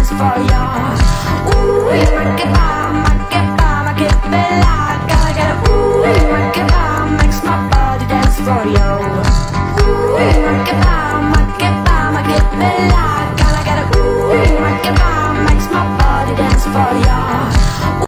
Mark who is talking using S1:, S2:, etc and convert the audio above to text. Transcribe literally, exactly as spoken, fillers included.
S1: dance for ya. Ooh, make it bomb, make it bomb, make it bella. Gotta get it. Ooh, make it bomb, makes my body dance for you. Ooh, make it bomb, make it bomb, make it bella.